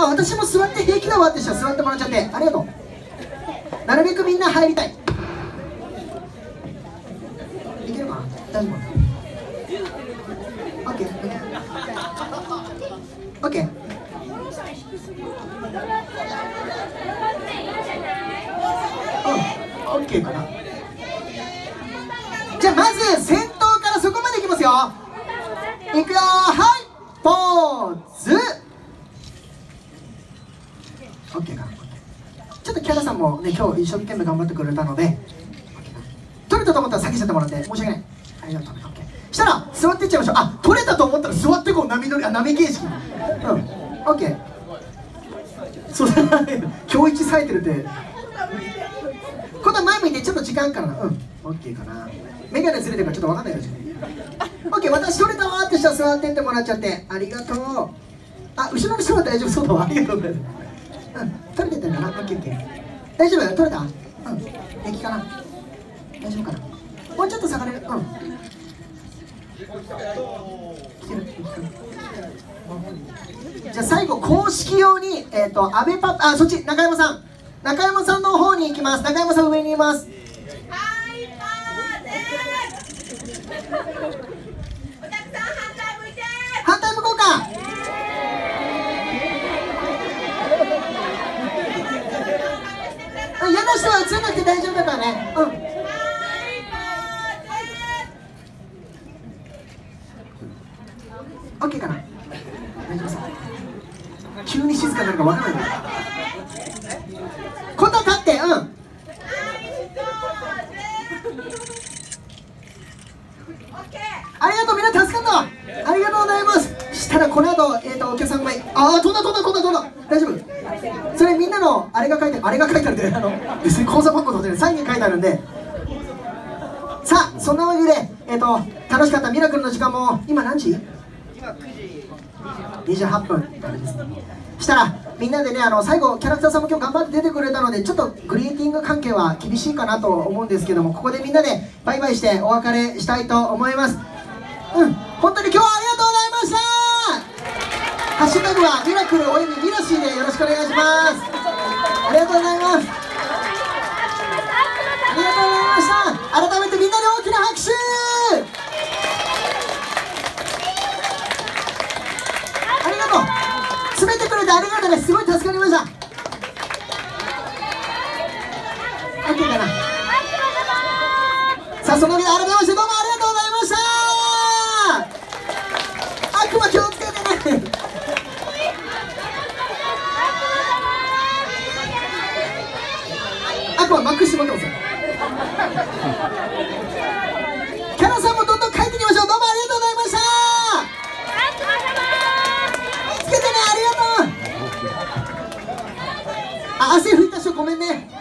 私も座って平気だわって人は座ってもらっちゃって、ありがとう。なるべくみんな入りたい。いけるかな、大丈夫。オッケーオッケー。オッケーかな。じゃあまず先頭からそこまでいきますよ。いくよ、はい、ポーズ。オッケーかな。ちょっとキャラさんもね、今日一生懸命頑張ってくれたので、取れたと思ったら先にしちゃってもらって申し訳ない。ありがとうね。オッケー。したら座っていっちゃいましょう。あ、取れたと思ったら座ってこう、波乗り、波形式。オッケー。そうだね、今日一冴えてるって。今度は前向いてちょっと時間かな。オッケーかな。メガネずれてるからちょっと分かんないよ。オッケー、私取れたわーって人は座ってってもらっちゃってありがとう。あ、後ろの人は大丈夫そうだわ。ありがとうございます。取れてたんだな。オッケーオッケー。大丈夫？取れた？平気かな？大丈夫かな？もうちょっと下がれる？来てる？じゃあ最後公式用に阿部パパ、そっち中山さんの方に行きます。中山さん上にいます。はいポーズ。お客さん反対向こうか。嫌な人は映らなくて大丈夫だからね。オッケーかな。大丈夫そう。急に静かになるか分からない。今度は立って。ありがとう、みんな助かった。ありがとうございます。したらこの後、お客さんが飛んだ。大丈夫。それみんなのあれが書いてあるんで、別に口座番号とかじゃない、サインに書いてあるんで。さあそんなわけで楽しかったミラクルの時間も今何時？今9時28分ですね。したらみんなでね、最後キャラクターさんも今日頑張って出てくれたので、ちょっとグリーティング関係は厳しいかなと思うんですけども、ここでみんなでバイバイしてお別れしたいと思います。本当に今日はありがとうございました。ハッシュタグはミラクルおよびミラシーでよろしくお願いします。ありがとうございます。ありがとうございました。改めてみんなで大きな拍手。ありがとう。詰めてくれてありがとうね。すごい助かりました。 OK かな。さあそのわけで改めましてどうもありがとうございました。悪魔気をつけてね。悪魔マックスしてもらってます。キャラさんもどんどん帰ってきましょう。どうもありがとうございました。つけてね、ありがとう。汗拭いた人ごめんね。